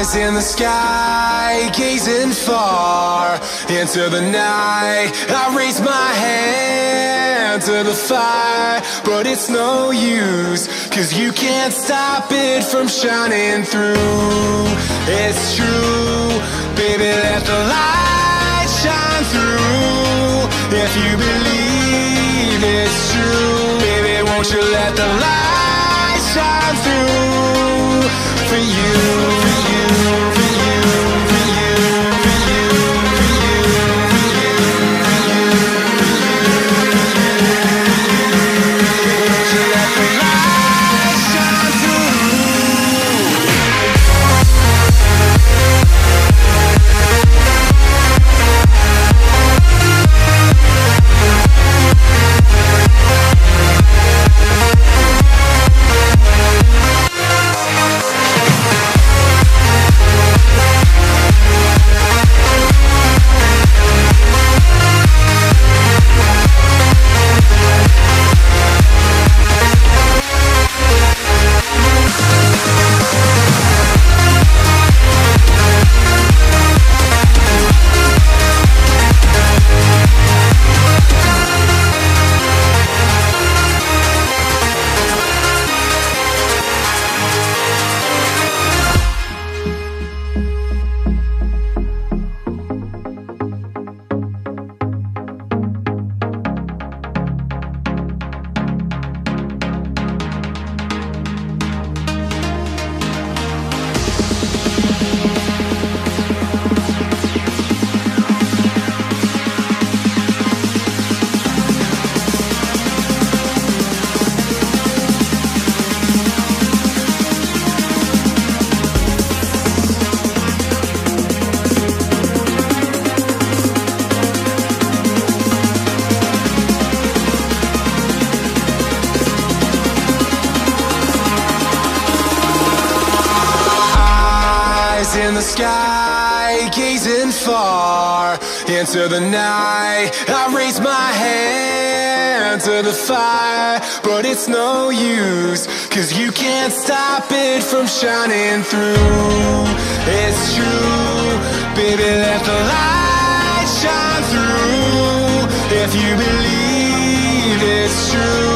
In the sky, gazing far into the night, I raise my hand to the fire, but it's no use, 'cause you can't stop it from shining through. It's true, baby, let the light shine through. If you believe it's true, baby, won't you let the light shine through for you, for you, for you, for you, for you, for you, for you, for you, won't you let the light shine through? In the sky, gazing far into the night, I raise my hand to the fire, but it's no use, 'cause you can't stop it from shining through. It's true, baby, let the light shine through. If you believe it's true,